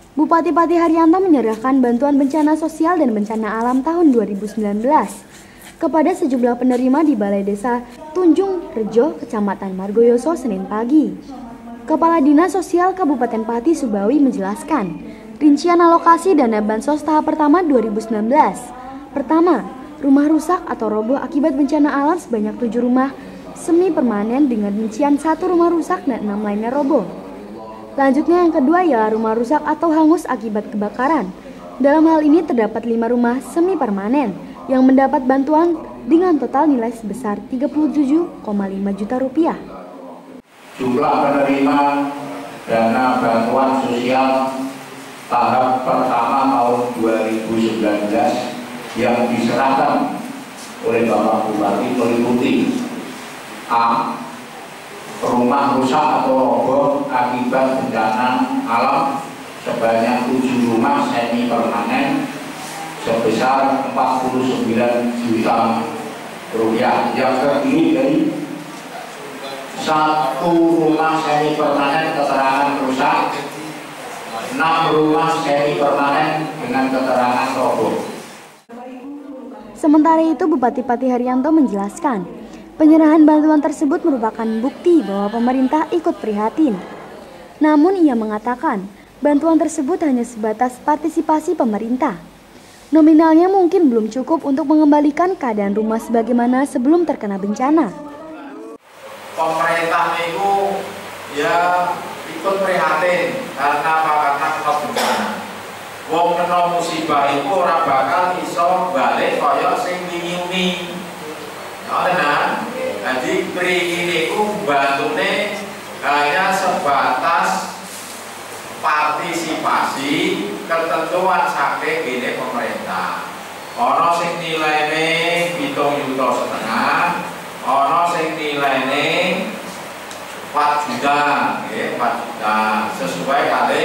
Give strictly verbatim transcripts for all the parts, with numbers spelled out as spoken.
Bupati Pati Haryanto menyerahkan bantuan bencana sosial dan bencana alam tahun dua ribu sembilan belas kepada sejumlah penerima di Balai Desa Tunjung Rejo, Kecamatan Margoyoso, Senin pagi. Kepala Dinas Sosial Kabupaten Pati Subawi menjelaskan rincian alokasi dana bansos tahap pertama dua ribu sembilan belas. Pertama, rumah rusak atau roboh akibat bencana alam sebanyak tujuh rumah semi permanen dengan rincian satu rumah rusak dan enam lainnya roboh. Selanjutnya yang kedua ialah rumah rusak atau hangus akibat kebakaran. Dalam hal ini terdapat lima rumah semi permanen yang mendapat bantuan dengan total nilai sebesar tiga puluh tujuh koma lima juta rupiah. Jumlah penerima dana bantuan sosial tahap pertama tahun dua ribu sembilan belas yang diserahkan oleh Bapak Bupati meliputi A. Rumah rusak atau roboh akibat bencana alam sebanyak tujuh rumah semi permanen sebesar empat puluh sembilan juta rupiah. Yang terdiri dari satu rumah semi permanen keterangan rusak, enam rumah semi permanen dengan keterangan roboh. Sementara itu, Bupati Pati Haryanto menjelaskan, penyerahan bantuan tersebut merupakan bukti bahwa pemerintah ikut prihatin. Namun ia mengatakan, bantuan tersebut hanya sebatas partisipasi pemerintah. Nominalnya mungkin belum cukup untuk mengembalikan keadaan rumah sebagaimana sebelum terkena bencana. Pemerintah itu ya ikut prihatin karena apa? Karena kena bencana. Wong kena musibah itu ora bakal iso balik kaya sing wingi-wingi. Nah, jadi pri ini ku bantune hanya sebatas partisipasi ketentuan saking ini pemerintah. Ono sing nilaine pitung juta setengah, ono sing nilaine empat juta, nggih, empat juta sesuai kali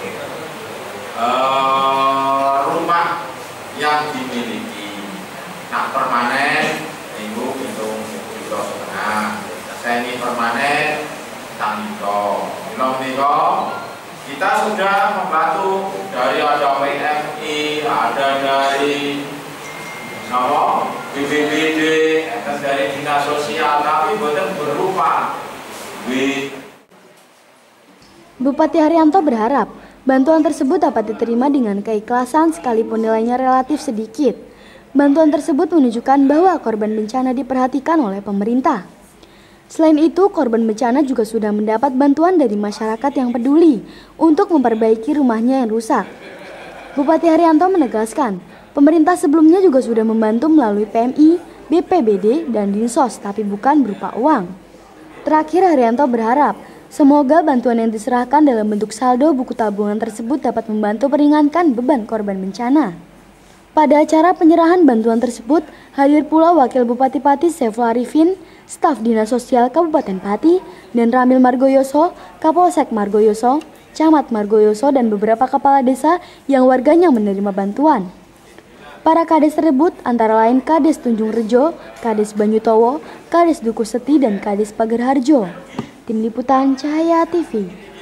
uh, rumah yang dimiliki. Nah, permanen minggu hitung juta setengah, semi permanen tangito. Belum niko, kita sudah membantu dari ada P M I, ada dari nama B P B D, ada dari dinas sosial, tapi bukan berupa duit. Bupati Haryanto berharap bantuan tersebut dapat diterima dengan keikhlasan sekalipun nilainya relatif sedikit. Bantuan tersebut menunjukkan bahwa korban bencana diperhatikan oleh pemerintah. Selain itu, korban bencana juga sudah mendapat bantuan dari masyarakat yang peduli untuk memperbaiki rumahnya yang rusak. Bupati Haryanto menegaskan, pemerintah sebelumnya juga sudah membantu melalui P M I, B P B D, dan Dinsos, tapi bukan berupa uang. Terakhir, Haryanto berharap semoga bantuan yang diserahkan dalam bentuk saldo buku tabungan tersebut dapat membantu meringankan beban korban bencana. Pada acara penyerahan bantuan tersebut, hadir pula Wakil Bupati Pati Saiful Arifin, staf Dinas Sosial Kabupaten Pati, dan Ramil Margoyoso, Kapolsek Margoyoso, Camat Margoyoso, dan beberapa kepala desa yang warganya menerima bantuan. Para kades tersebut antara lain Kades Tunjung Rejo, Kades Banyutowo, Kades Duku Seti, dan Kades Pagerharjo. Tim Liputan Cahaya T V.